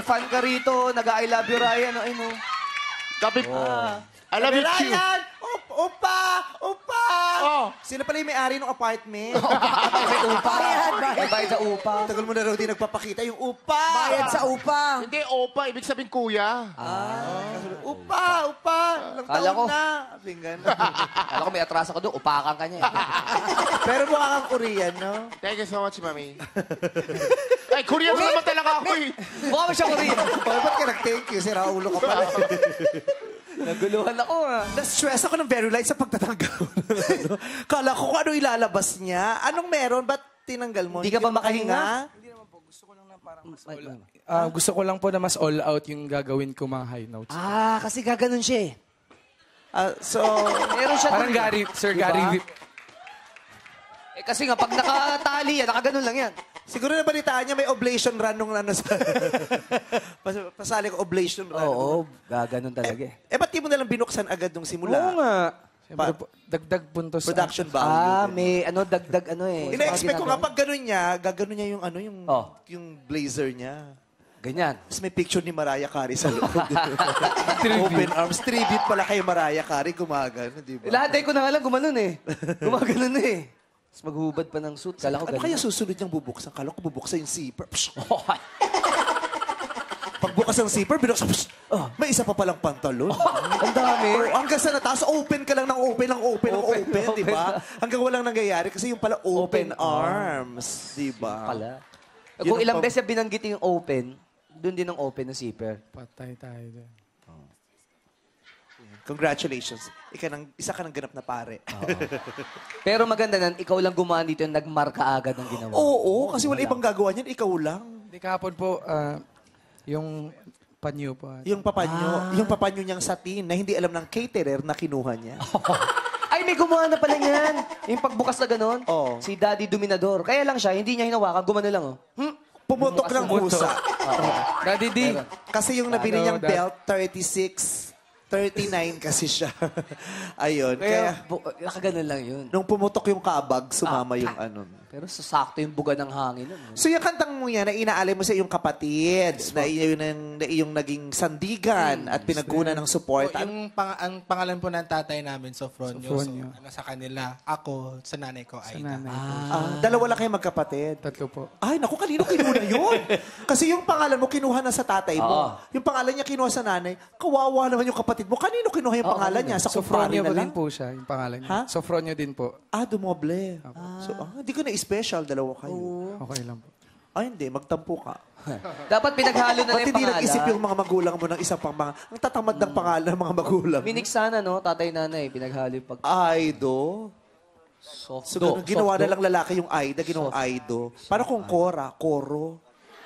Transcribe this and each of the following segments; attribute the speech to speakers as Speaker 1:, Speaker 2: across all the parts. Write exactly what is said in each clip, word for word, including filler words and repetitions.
Speaker 1: fan ka rito. Nag-I love you, Ryan. Ay, no.
Speaker 2: Dapat, I love you too.
Speaker 3: Ryan! Upa! Upa!
Speaker 2: Oh.
Speaker 3: Sino pala yung may-ari ng apartment?
Speaker 1: May upa. May bayad sa upa.
Speaker 3: Tagal mo na raw di nagpapakita yung upa!
Speaker 4: Bayad sa upa.
Speaker 2: Hindi, opa. Ibig sabihin kuya.
Speaker 3: Ah. Upa! Upa! Ilang
Speaker 1: Kala
Speaker 3: taon
Speaker 1: ko.
Speaker 3: na. Binggan.
Speaker 1: Alam ko may atraso ka doon. Upakan ka niya. Eh.
Speaker 3: Pero mukha kang Korean, no?
Speaker 2: Thank you so much, mami. Ay, Korean naman talaga ako eh.
Speaker 1: Mukha mo siya Korean.
Speaker 3: Oh, ba't ka nag-thank you? Si Raulo ka pala.
Speaker 1: Naguluhan ako, ha.
Speaker 3: Na-stress ako ng very light sa pagtatanggal. Kala ko kung ano ilalabas niya. Anong meron? Ba't tinanggal mo?
Speaker 1: Hindi ka ba makahinga?
Speaker 5: Hindi naman po. Gusto ko lang na parang mas all out. Ah, gusto ko lang po na mas all out yung gagawin ko mga high notes.
Speaker 1: Ah, kasi gaganon siya eh.
Speaker 3: Ah, so,
Speaker 1: Meron siya
Speaker 5: Parang
Speaker 1: dun, eh.
Speaker 5: Gary, Sir
Speaker 1: Diba?
Speaker 5: Gary Vip.
Speaker 1: Eh kasi nga, pag nakatali yan, nakaganon lang yan.
Speaker 3: siguro nabalitaan niya may oblation run nung ano sa... Pas- Pasali ko oblation run.
Speaker 1: Oo, gaganon talaga eh.
Speaker 3: Eh, ba't di mo nalang binuksan agad nung simula?
Speaker 5: Oo nga. Siyempre
Speaker 3: Pa-
Speaker 5: po, dagdag puntos. sa-
Speaker 3: Production value.
Speaker 1: Ah,
Speaker 3: din.
Speaker 1: may ano, dagdag ano eh.
Speaker 3: Ina-expect ko nga
Speaker 1: Mga
Speaker 3: pag ganun niya, gaganon niya yung ano, yung,
Speaker 1: Oh.
Speaker 3: yung blazer niya.
Speaker 1: ginagawa. Ganyan.
Speaker 3: Tapos may picture ni Mariah Carey sa loob. Open arms. Tribute pala kay Mariah Carey. Gumagano, di ba?
Speaker 1: Lahat ay ko na nga lang gumanon eh. Gumaganon na eh. Tapos maghubad pa ng suit. Kala ko
Speaker 3: Ano
Speaker 1: ganun.
Speaker 3: kaya susunod niyang bubuksan? Kala ko bubuksan yung zipper. Psh! Pagbukas ng zipper, binuksan. Psh!
Speaker 1: Oh.
Speaker 3: May isa pa palang pantalon.
Speaker 1: Ang dami.
Speaker 3: Oh, hanggang sa nataas, open ka lang ng open, ng open, ng
Speaker 1: Open,
Speaker 3: open, di ba?
Speaker 1: open.
Speaker 3: Hanggang walang nangyayari kasi yung pala open,
Speaker 1: Open
Speaker 3: arms, di ba?
Speaker 1: Pala.
Speaker 3: Yun
Speaker 1: Kung
Speaker 3: ang
Speaker 1: ilang
Speaker 3: pag-
Speaker 1: beses binanggit yung open, doon din ang open ng zipper.
Speaker 5: Patay tayo doon.
Speaker 3: Congratulations. Ika nang, isa ka ng ganap na pare.
Speaker 1: Pero maganda nan, ikaw lang gumaan dito yung nagmarka agad ng ginawa.
Speaker 3: Oo, kasi wala ibang gagawa niyan, ikaw lang.
Speaker 5: Hindi kahapon po, ah, yung panyo po.
Speaker 3: Yung papanyo,
Speaker 1: Ah.
Speaker 3: yung papanyo niyang satin na hindi alam ng caterer na kinuha niya.
Speaker 1: Ay, may gumawa na pala niyan. Yung pagbukas na gano'n.
Speaker 3: Oo.
Speaker 1: Si Daddy Dominador. Kaya lang siya, hindi niya hinawakan, gumano lang, oh. Hmm?
Speaker 3: Pumutok ng pusa.
Speaker 5: Daddy D.
Speaker 3: Kasi yung nabili
Speaker 5: Ano,
Speaker 3: niyang
Speaker 5: that-
Speaker 3: belt, thirty-six, thirty-nine kasi siya. Ayun.
Speaker 1: Kaya,
Speaker 3: Kaya,
Speaker 1: bu- nakaganon lang yun.
Speaker 3: nung pumutok yung kabag, sumama yung ano.
Speaker 1: Pero sasakto yung buga ng hangin. Nun,
Speaker 3: So yung kantang mo yan, na inaalay mo sa iyong kapatid, na iyong, na iyong naging sandigan at pinagkunan ng
Speaker 6: So,
Speaker 3: suporta.
Speaker 6: yung pang- ang pangalan po ng tatay namin, Sofronio.
Speaker 5: Sofronio.
Speaker 6: So, ano sa kanila, ako, sa nanay ko,
Speaker 5: Sa
Speaker 6: Aida.
Speaker 5: nanay ko.
Speaker 3: Ah, dalawa lang kayo magkapatid.
Speaker 5: Tatlo po.
Speaker 3: Ay, naku, kanino kinuha yun? Kasi yung pangalan mo, kinuha na sa tatay mo.
Speaker 1: Oo.
Speaker 3: Yung pangalan niya, kinuha sa nanay. Kawawa naman yung kapatid mo. Kanino kinuha yung pangalan niya? Sa kumpare
Speaker 5: Sofronio
Speaker 3: na
Speaker 5: po
Speaker 3: lang?
Speaker 5: din po siya, yung pangalan niya.
Speaker 3: Ha?
Speaker 5: Sofronio din po.
Speaker 3: Ah, dumoble. So, ah, hindi ko na-special, dalawa kayo.
Speaker 5: Okay lang po.
Speaker 3: Ay, hindi. Magtampo ka.
Speaker 1: Dapat pinaghalo na
Speaker 3: Ba't
Speaker 1: lang yung
Speaker 3: hindi
Speaker 1: pangalan.
Speaker 3: nag-isip yung mga magulang mo ng isa pang mga... Ang tatamad ng pangalan ng mga magulang.
Speaker 1: Minik sana, no? Tatay, nanay, pinaghalo yung pag...
Speaker 3: Aido.
Speaker 1: Soft
Speaker 3: So,
Speaker 1: do.
Speaker 3: ganun, ginawa
Speaker 1: Soft
Speaker 3: na
Speaker 1: do.
Speaker 3: lang lalaki yung Aida, ginawa Aido. Para kung Cora, Koro.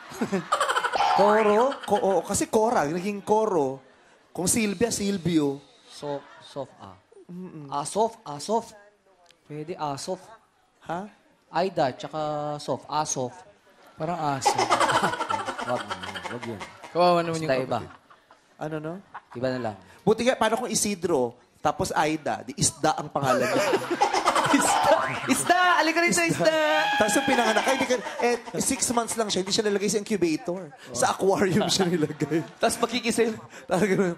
Speaker 1: Koro.
Speaker 3: Ko, oo, kasi Cora, naging Koro. Kung Silvia, Silvio.
Speaker 1: Soft, soft, ah. Asof, asof. Pwede, asof.
Speaker 3: Ha?
Speaker 1: Aida, tsaka soft, asof.
Speaker 5: Parang aso.
Speaker 1: Wag, wag yun.
Speaker 5: Kawawa naman yung
Speaker 1: Basta iba.
Speaker 5: kapatid.
Speaker 3: Ano no?
Speaker 1: Iba na lang.
Speaker 3: Buti nga, paano kung Isidro, tapos Aida, di Isda ang pangalan niya.
Speaker 1: Isda! Isda! Alika rin sa isda!
Speaker 3: Tapos yung pinanganak, ay, di ka, eh, six months lang siya, hindi siya nalagay sa incubator. Sa aquarium siya nilagay.
Speaker 1: Tapos makikisil.
Speaker 3: Talaga ganun.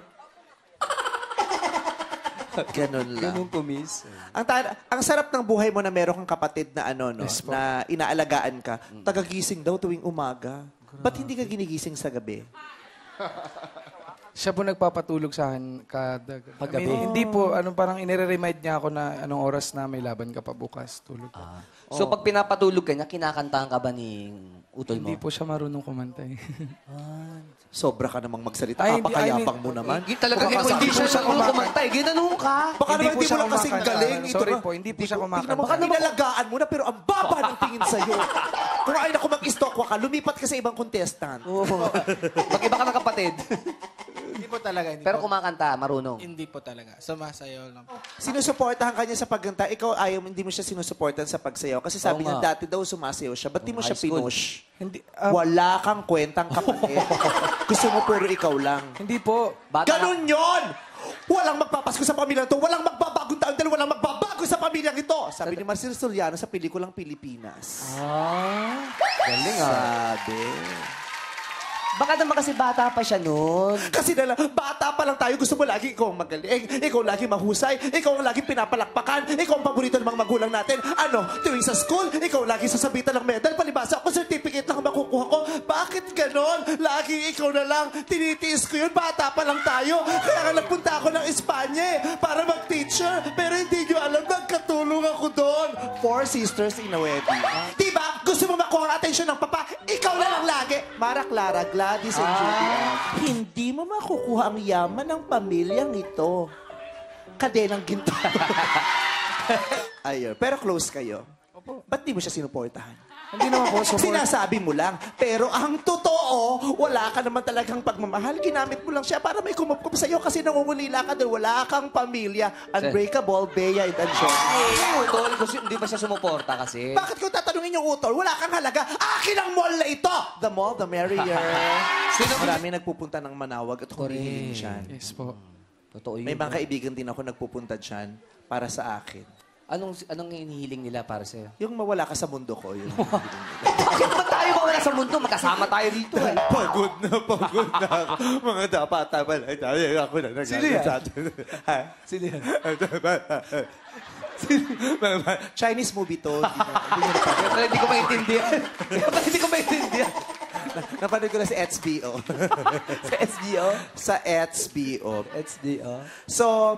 Speaker 3: Ganun lang.
Speaker 1: Ganun po, miss.
Speaker 3: Ang, ta- ang sarap ng buhay mo na meron kang kapatid na ano, no?
Speaker 5: Yes po.
Speaker 3: Na inaalagaan ka. Tagagising daw tuwing umaga. Ba't hindi ka ginigising sa gabi?
Speaker 5: Siya po nagpapatulog sa akin kada gabi.
Speaker 1: Paggabi.
Speaker 5: I mean, hindi po, ano, parang inire-remind niya ako na anong oras na may laban ka pa bukas. Tulog.
Speaker 1: So, pag pinapatulog ka niya, kinakantahan ka ba ni utol mo?
Speaker 5: Hindi po siya marunong kumanta eh.
Speaker 3: Sobra ka namang magsalita.
Speaker 5: Ay, hindi-
Speaker 3: Kapakayapang
Speaker 5: I mean,
Speaker 3: mo naman.
Speaker 1: Hindi talaga,
Speaker 3: Baka
Speaker 1: hindi, hindi
Speaker 3: sabi
Speaker 1: siya
Speaker 3: mo
Speaker 5: siya
Speaker 1: marunong
Speaker 5: kumakanta.
Speaker 1: kumanta eh. Ginanong ka.
Speaker 3: Baka
Speaker 5: Hindi
Speaker 3: naman
Speaker 5: po
Speaker 3: hindi
Speaker 5: siya
Speaker 3: mo lang kasing
Speaker 5: kumakanta.
Speaker 3: galing.
Speaker 5: Sorry
Speaker 3: Ito
Speaker 5: po, hindi po siya
Speaker 3: Tingnan
Speaker 5: kumakanta.
Speaker 3: mo, baka inalagaan mo na pero ang baba ng tingin sa'yo. Kung ay naku mag-istokwa ka, lumipat ka sa ibang contestant.
Speaker 1: Oo. Mag-iba ka ng kapatid.
Speaker 6: Hindi po talaga. Hindi
Speaker 1: Pero
Speaker 6: po,
Speaker 1: kumakanta, marunong.
Speaker 6: hindi po talaga. Sumasayaw lang po.
Speaker 3: Sinusuportahan ka niya sa pagkanta. Ikaw ayaw, hindi mo siya sinusuportahan sa pagsayaw. Kasi sabi
Speaker 1: Oo
Speaker 3: niya,
Speaker 1: nga.
Speaker 3: dati daw sumasayaw siya. Ba't di mo
Speaker 1: High
Speaker 3: siya
Speaker 1: school.
Speaker 3: pinush?
Speaker 5: Hindi, ah,
Speaker 3: Wala kang kwentang kapatid. Gusto mo puro ikaw lang.
Speaker 5: hindi po.
Speaker 1: Bata
Speaker 3: Ganun yon! Walang magpapasko sa pamilyang to. Walang magbabagong taon dahil walang magbabago sa pamilyang ito. Sabi ni Marcel Soriano sa pelikulang Pilipinas.
Speaker 1: Ah, galing ah.
Speaker 3: Sabi.
Speaker 1: Baka naman kasi bata pa siya noon.
Speaker 3: Kasi na lang, bata pa lang tayo, gusto mo lagi ikaw ang magaling, ikaw lagi mahusay, ikaw ang lagi pinapalakpakan, ikaw ang paborito ng mga magulang natin. Ano, tuwing sa school, ikaw lagi sasabitan ng medal, palibasa ako, certificate lang makukuha ko. Bakit ganon? Lagi ikaw na lang, tinitiis ko yun, bata pa lang tayo. Kaya nga nagpunta ako ng Espanya eh, para mag-teacher, pero hindi nyo alam, nagkatulong ako doon. Four sisters in a wedding. Diba? Gusto mo makuha ang atensyon ng papa, ikaw na lang lagi. Mara Clara, Gladys and Judy Ann, hindi mo makukuha ang yaman ng pamilyang ito. Kadenang ginto. Ayun. Pero close kayo. Ba't di mo siya sinuportahan?
Speaker 5: Hindi naman po. Support.
Speaker 3: Sinasabi mo lang. Pero ang totoo, wala ka naman talagang pagmamahal. Ginamit mo lang siya para may kumupkup sa'yo kasi nangungulila ka dahil wala kang pamilya. Unbreakable, Bea, and Anshon.
Speaker 1: Eh, utol, kasi hindi ba siya sumuporta kasi?
Speaker 3: Bakit ko tatanungin yung utol? Wala kang halaga. Akin ang mall na ito! The mall, the merrier. Sino? Marami nagpupunta ng Manawag at humihiling dyan.
Speaker 5: Yes po.
Speaker 1: Totoo yun.
Speaker 3: May mga kaibigan din ako nagpupunta dyan para sa akin.
Speaker 1: Anong, anong hinihiling nila para sa'yo?
Speaker 3: Yung mawala ka sa mundo ko. Yun.
Speaker 1: Bakit ba tayo mawala sa mundo? Magkasama tayo dito eh.
Speaker 3: Pagod na, pagod na ako. Mga dapat tama lang tayo. Ako na nag-
Speaker 5: Sino yan?
Speaker 3: sa atin. Ha?
Speaker 5: Sino yan?
Speaker 3: Chinese movie to.
Speaker 1: Pero hindi ko maintindihan. Pero hindi ko maintindihan.
Speaker 3: Napanood ko na sa H B O.
Speaker 1: Sa S B O?
Speaker 3: Sa H B O.
Speaker 1: H D O?
Speaker 3: So,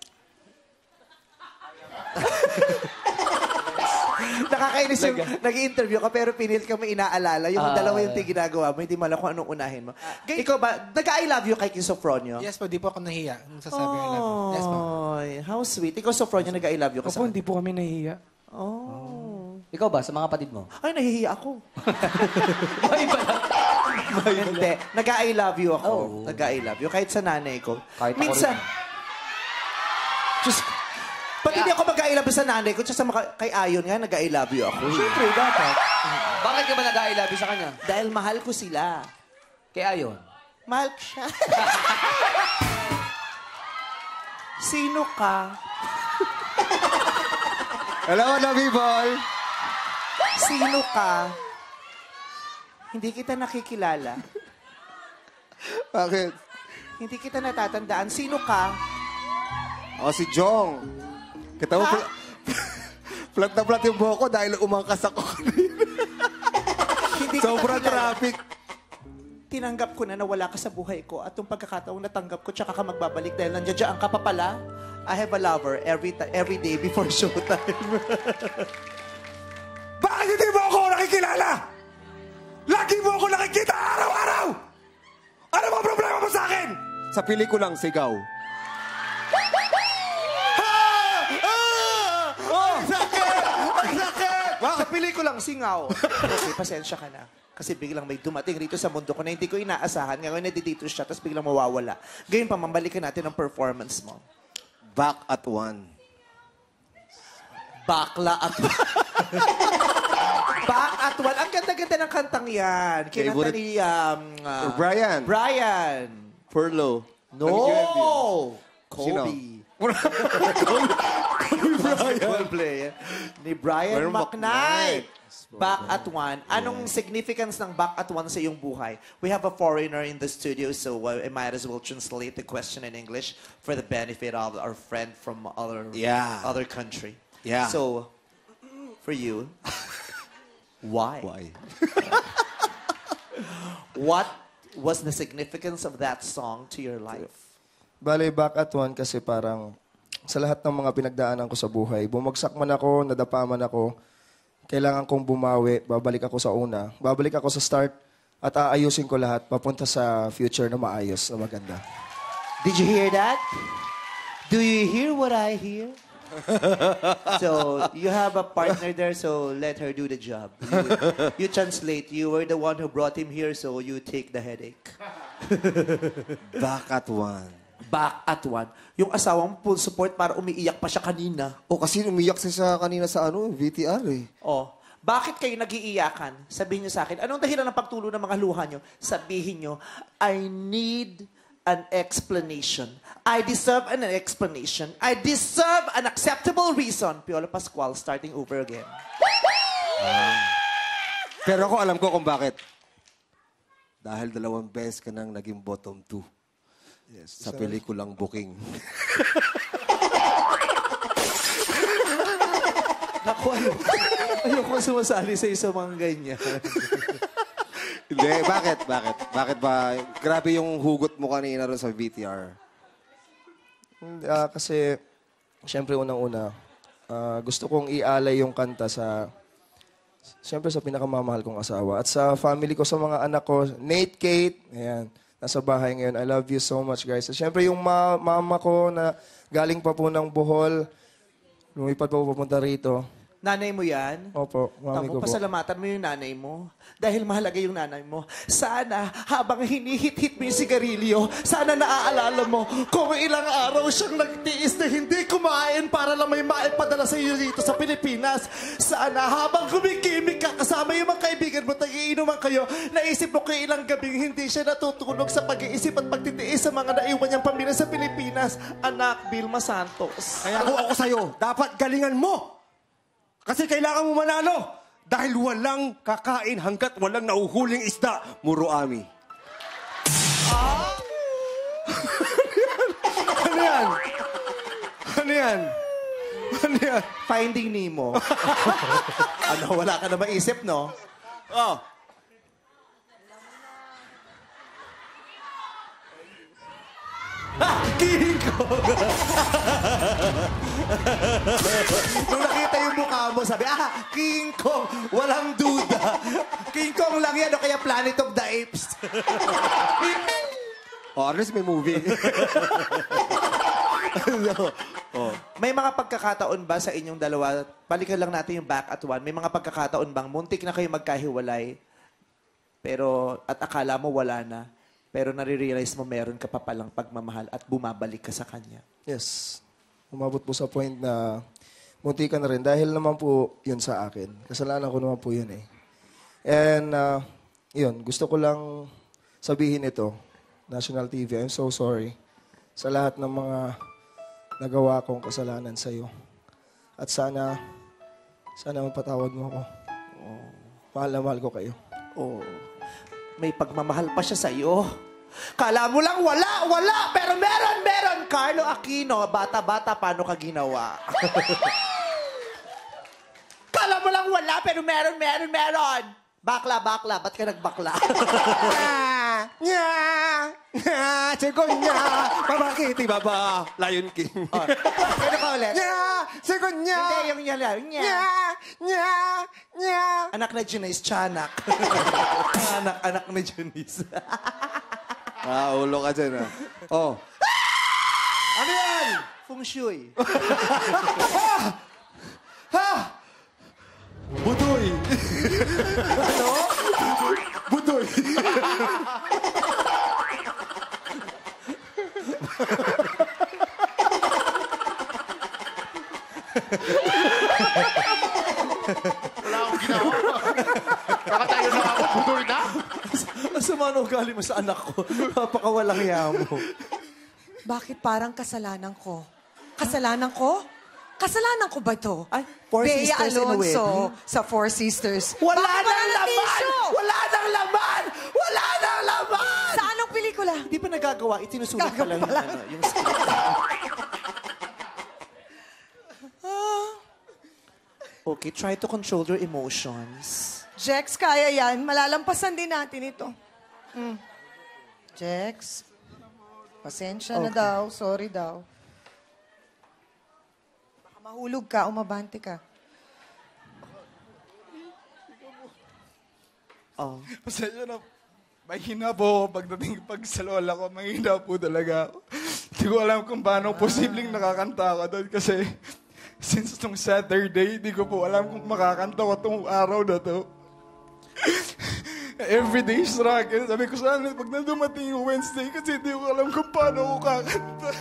Speaker 3: nakakainis yung nag-i-interview ka pero pinilit ka mo inaalala. Yung
Speaker 1: Ah.
Speaker 3: dalawa yung ginagawa mo, hindi mo alam kung anong unahin mo. Ikaw ba, nag-I love you kay Kim Sofronio?
Speaker 6: Yes po, di po ako nahiya. Nung sasabi ko lang. Yes po.
Speaker 3: Oy, how sweet. Ikaw, Sofronio, nag-I love you ka sa
Speaker 5: Opo, hindi po kami nahihiya.
Speaker 3: Oh.
Speaker 1: Ikaw ba, sa mga kapatid mo?
Speaker 3: Ay, nahihiya ako.
Speaker 1: Ay, pala.
Speaker 3: Hindi. Nag-I love you ako.
Speaker 1: Oo.
Speaker 3: Nag-I love you. Kahit sa nanay ko.
Speaker 1: Kahit ako
Speaker 3: Minsan,
Speaker 1: rin.
Speaker 3: Diyos ko. Pag hindi ako mag-I love you sa nanay ko, tsaka sa mga- kay Ayon nga, nag-I love you ako.
Speaker 1: Siyempre, dapat. Bakit ka ba nag-I love you sa kanya?
Speaker 3: Dahil mahal ko sila.
Speaker 1: Kaya yun.
Speaker 3: Mahal ko siya. Sino ka?
Speaker 2: Hello, Nabi Ball.
Speaker 3: Sino ka? Hindi kita nakikilala.
Speaker 2: Bakit?
Speaker 3: Hindi kita natatandaan. Sino ka?
Speaker 2: O, si Jong. Kita mo, pla- flat na flat yung buhok ko dahil umangkas ako kanina.
Speaker 3: Hindi kita
Speaker 2: Sobrang
Speaker 3: kilala.
Speaker 2: traffic.
Speaker 3: Tinanggap ko na na wala ka sa buhay ko at yung pagkakataong natanggap ko tsaka ka magbabalik dahil nandiyan dyan ka pa pala. I have a lover every ta- every day before showtime.
Speaker 4: Bakit hindi mo ako nakikilala? Lagi mo ako nakikita araw-araw! Ano ba problema mo sa akin?
Speaker 2: Sa pelikulang Sigaw.
Speaker 3: Oh! Ang sakit! Ang sakit! Sa pelikulang Singaw. Okay, pasensya ka na. Kasi biglang may dumating rito sa mundo ko na hindi ko inaasahan. Ngayon nandito siya, tapos biglang mawawala. Ngayon pa, mambalikan natin ang performance mo.
Speaker 2: Back at one.
Speaker 3: Bakla at Back at one. Ang ganda-ganda ng kantang yan. Kinanta
Speaker 2: Favorite-
Speaker 3: ni um, uh,
Speaker 2: Brian.
Speaker 3: Brian.
Speaker 2: Furlough.
Speaker 3: No!
Speaker 2: Sino?
Speaker 3: Kobe. Brian. Ni Brian
Speaker 2: Brian
Speaker 3: McKnight. Back at one. Anong significance ng back at one sa iyong buhay? We have a foreigner in the studio, so uh, I might as well translate the question in English for the benefit of our friend from other
Speaker 2: Yeah.
Speaker 3: other country.
Speaker 2: Yeah.
Speaker 3: So, for you, why?
Speaker 2: Why?
Speaker 3: What was the significance of that song to your life?
Speaker 7: Bale, back at one kasi parang sa lahat ng mga pinagdaanan ko sa buhay, bumagsak man ako, nadapa man ako, kailangan kong bumawi, babalik ako sa una, babalik ako sa start, at aayusin ko lahat papunta sa future na maayos, na maganda.
Speaker 3: Did you hear that? Do you hear what I hear? So, you have a partner there, so let her do the job. You, you translate. You were the one who brought him here, so you take the headache.
Speaker 2: Back at one.
Speaker 3: Back at one. Yung asawang full support para umiiyak pa siya kanina.
Speaker 2: O, kasi umiyak siya sa kanina sa ano, V T R eh.
Speaker 3: Oh, bakit kayo nag-iiyakan? Sabihin niyo sa akin, anong dahilan ng pagtulo ng mga luha niyo? Sabihin niyo, I need an explanation. I deserve an explanation. I deserve an acceptable reason. Piolo Pascual, starting over again.
Speaker 2: Pero ako alam ko kung bakit. Dahil dalawang beses ka nang naging bottom two. Yes, sa pelikulang Booking.
Speaker 3: Naku, ayoko. Ayoko sumasali sa isang mga ganyan.
Speaker 2: Hindi, bakit? Bakit? Bakit ba? Grabe yung hugot mo kanina ron sa V T R.
Speaker 7: Hindi, ah, kasi, siyempre unang-una, ah, gusto kong ialay yung kanta sa, siyempre sa pinakamamahal kong asawa. At sa family ko, sa mga anak ko, Nate, Kate, ayan, nasa bahay ngayon. I love you so much, guys. At siyempre yung ma- mama ko na galing pa po ng Bohol, lumipat pa po papunta rito.
Speaker 3: Nanay mo yan?
Speaker 7: Opo, mami
Speaker 3: Tamo,
Speaker 7: ko po.
Speaker 3: pasalamatan mo yung nanay mo. Dahil mahalaga yung nanay mo. Sana, habang hinihit-hit mo yung sigarilyo, sana naaalala mo kung ilang araw siyang nagtiis na hindi kumain para lang may maipadala sa iyo dito sa Pilipinas. Sana, habang kumikimik ka kasama yung mga kaibigan mo, tag-iinuman kayo, naisip mo kung ilang gabing hindi siya natutulog sa pag-iisip at pagtitiis sa mga naiwan niyang pamilya sa Pilipinas. Anak, Vilma Santos.
Speaker 4: Kaya kung ako sa'yo, dapat galingan mo. Kasi kailangan mo manalo. Dahil walang kakain hanggat walang nauhuling isda. Muruami. Ano yan? Ano yan? Ano yan?
Speaker 3: Finding Nemo. Ano, wala ka na maisip, no?
Speaker 4: Oh.
Speaker 3: King Kong! Nung nakita yung mukha mo, sabi, ah, King Kong! Walang duda. King Kong lang yan, o kaya Planet of the Apes.
Speaker 4: Oh, at least may movie.
Speaker 3: No. Oh. May mga pagkakataon ba sa inyong dalawa, balikan lang natin yung back at one, may mga pagkakataon bang muntik na kayo magkahiwalay, pero at akala mo wala na, pero nare-realize mo meron ka pa palang pagmamahal at bumabalik ka sa kanya?
Speaker 7: Yes. Umabot po sa point na munti ka na rin dahil naman po yun sa akin. Kasalanan ko naman po yun eh. And, uh, yun, gusto ko lang sabihin ito, National T V, I'm so sorry sa lahat ng mga nagawa kong kasalanan sa'yo. At sana, sana mapatawad mo ako. Oh. Mahal na mahal ko kayo.
Speaker 3: Oh, may pagmamahal pa siya sa'yo. Kala mo lang wala, wala, pero meron, meron. Carlo Aquino, bata-bata, paano ka ginawa? Kala mo lang wala, pero meron, meron, meron. Bakla, bakla, ba't ka nagbakla?
Speaker 4: Nya! Nya! Sigon niya! Pamakiti baba! Lion King.
Speaker 3: Oh, ano ka ulit?
Speaker 4: Nya! Sigon niya!
Speaker 3: Hindi, yung niya lang. Nya.
Speaker 4: Nya! Nya! Nya!
Speaker 3: Anak na Janice, Chanak. anak, anak na Janice.
Speaker 2: Ah, ulo ka dyan, ah. Oh.
Speaker 3: Ano yan? Feng Shui.
Speaker 4: Budoy!
Speaker 3: Ano?
Speaker 4: Budoy!
Speaker 8: Wala akong ginawa. Nakatayo na ako, budoy na.
Speaker 3: Ang sama ng ugali mo sa anak ko. Napakawalang hiya mo.
Speaker 9: Bakit parang kasalanan ko? Kasalanan ko? Kasalanan ko ba ito?
Speaker 3: Ay, Four
Speaker 9: Bea
Speaker 3: Sisters in a
Speaker 9: Alonso
Speaker 3: Wedding.
Speaker 9: sa Four Sisters.
Speaker 3: Wala
Speaker 9: Bakit
Speaker 3: nang
Speaker 9: walang
Speaker 3: laman!
Speaker 9: tissue?
Speaker 3: Wala nang laman! Wala nang laman!
Speaker 9: Sa anong pelikula?
Speaker 3: Hindi pa nagagawa. Itinusulat pa lang yung,
Speaker 9: Gagawa
Speaker 3: ano, yung script. Okay, try to control your emotions.
Speaker 9: Jex, kaya yan. Malalampasan din natin ito. Mm. Jex, pasensya na daw. Sorry daw. Baka mahulog ka o mabante ka.
Speaker 3: Oh.
Speaker 5: Pasensya na. Mahina po ako pagdating pag sa lola ko. Mahina po talaga ako. Hindi ko alam kung paano posibleng nakakanta ako doon kasi since itong Saturday, hindi ko po alam kung makakanta ko itong araw na to. Everyday struggle. Sabi ko sana pag na dumating yung Wednesday kasi hindi ko alam kung paano ako kakanta.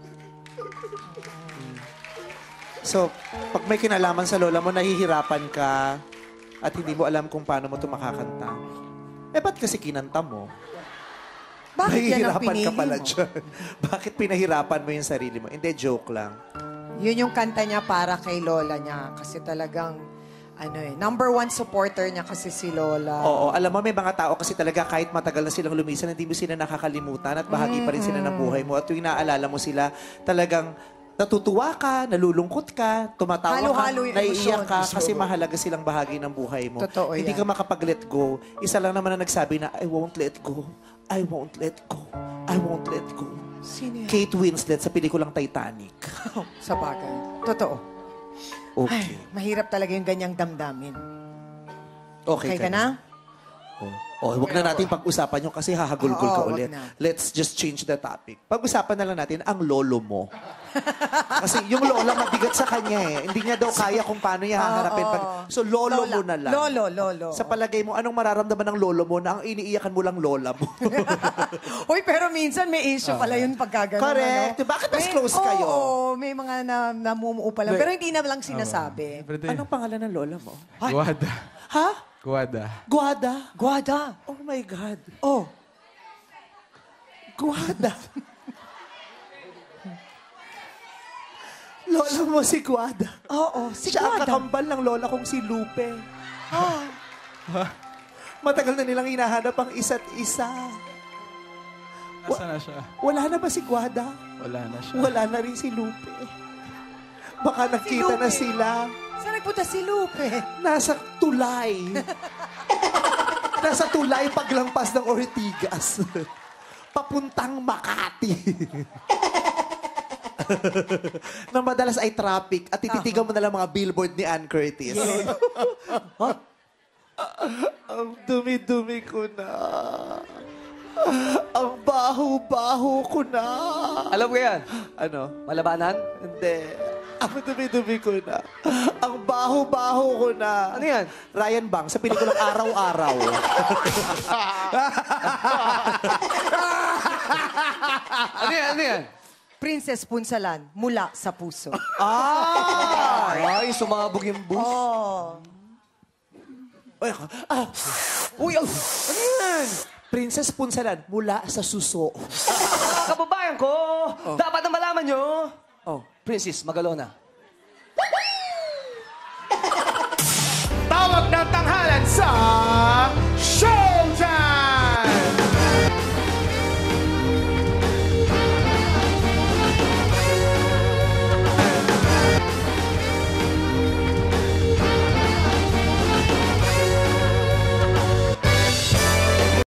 Speaker 3: So, pag may kinalaman sa lola mo, nahihirapan ka at hindi mo alam kung paano mo ito makakanta. Eh, ba't kasi kinanta mo?
Speaker 9: Bakit yan ang
Speaker 3: Nahihirapan
Speaker 9: pinili
Speaker 3: ka pala
Speaker 9: mo?
Speaker 3: dyan. Bakit pinahirapan mo yung sarili mo? Hindi, joke lang.
Speaker 9: Yun yung kanta niya para kay lola niya. Kasi talagang ano eh, number one supporter niya kasi si Lola.
Speaker 3: Oo, alam mo, may mga tao kasi talaga kahit matagal na silang lumisan, hindi mo sila nakakalimutan at bahagi pa rin sila ng buhay mo. At tuwing naaalala mo sila, talagang natutuwa ka, nalulungkot ka, tumatawa
Speaker 9: Halo-halo
Speaker 3: ka,
Speaker 9: yung
Speaker 3: naiiyak ka
Speaker 9: emosyon.
Speaker 3: kasi mahalaga silang bahagi ng buhay mo.
Speaker 9: Totoo
Speaker 3: Hindi
Speaker 9: yan.
Speaker 3: ka makapag-let go. Isa lang naman na nagsabi na, I won't let go. I won't let go. I won't let go.
Speaker 9: Sino yan?
Speaker 3: Kate Winslet sa pelikulang Titanic.
Speaker 9: Sa bagay. Totoo.
Speaker 3: Okay.
Speaker 9: Mahirap talaga yung ganyang damdamin.
Speaker 3: Okay,
Speaker 9: Okay ka na?
Speaker 3: Oh, wag na natin pag-usapan yun kasi hahagulgul
Speaker 9: Oo,
Speaker 3: ka
Speaker 9: wag
Speaker 3: ulit.
Speaker 9: na.
Speaker 3: Let's just change the topic. Pag-usapan na lang natin ang lolo mo. Kasi yung lola mabigat sa kanya eh. Hindi niya daw kaya kung paano niya haharapin. Pag... So, lolo
Speaker 9: Lola.
Speaker 3: mo na lang.
Speaker 9: Lolo, lolo.
Speaker 3: Sa palagay mo, anong mararamdaman ng lolo mo na ang iniiyakan mo lang lola mo?
Speaker 9: Uy, pero minsan may issue pala yun pagka ganun.
Speaker 3: Correct.
Speaker 9: Ano?
Speaker 3: Bakit mas
Speaker 9: May-
Speaker 3: close kayo?
Speaker 9: Oo, may mga na, namumuo pa lang. Pero hindi na lang sinasabi.
Speaker 6: Brother,
Speaker 3: Anong pangalan ng lola mo?
Speaker 6: Guada.
Speaker 3: Ha?
Speaker 6: Guada.
Speaker 3: Guada?
Speaker 9: Guada.
Speaker 3: Oh my God.
Speaker 9: Oh.
Speaker 3: Guada. Lola mo si Guada.
Speaker 9: Oo, si
Speaker 3: Siya ang
Speaker 9: Guada.
Speaker 3: kakambal ng lola kong si Lupe. Matagal na nilang hinahanap ang isa't isa.
Speaker 5: Nasaan na siya?
Speaker 3: Wala na ba si Guada?
Speaker 5: Wala na siya.
Speaker 3: Wala na rin si Lupe. Baka nakita na
Speaker 9: Lupe.
Speaker 3: sila.
Speaker 9: Saan nagpunta si Lupe?
Speaker 3: Nasa tulay. Nasa tulay paglampas ng Ortigas. Papuntang Makati. na madalas ay traffic at tititigan mo na lang mga billboard ni Ann Curtis. Huh? Ang dumi-dumi ko na. Ang baho-baho ko na.
Speaker 1: Alam ko yan.
Speaker 3: Ano?
Speaker 1: Malabanan?
Speaker 3: Hindi. Ang dumi-dumi ko na. Ang baho-baho ko na.
Speaker 1: Ano yan?
Speaker 3: Ryan Bang, sa pelikulang Araw-Araw.
Speaker 1: Ano yan? Ano yan?
Speaker 9: Princess Punsalan, mula sa puso.
Speaker 3: Ah!
Speaker 1: Ay, sumabog yung bus.
Speaker 9: Oh.
Speaker 3: Ay, ah. Uy, oh. Ano yan? Princess Punsalan, mula sa suso.
Speaker 1: Kababayan ko, dapat na malaman nyo. Oh, Princess Magalona.
Speaker 8: Tawag ng tanghalan sa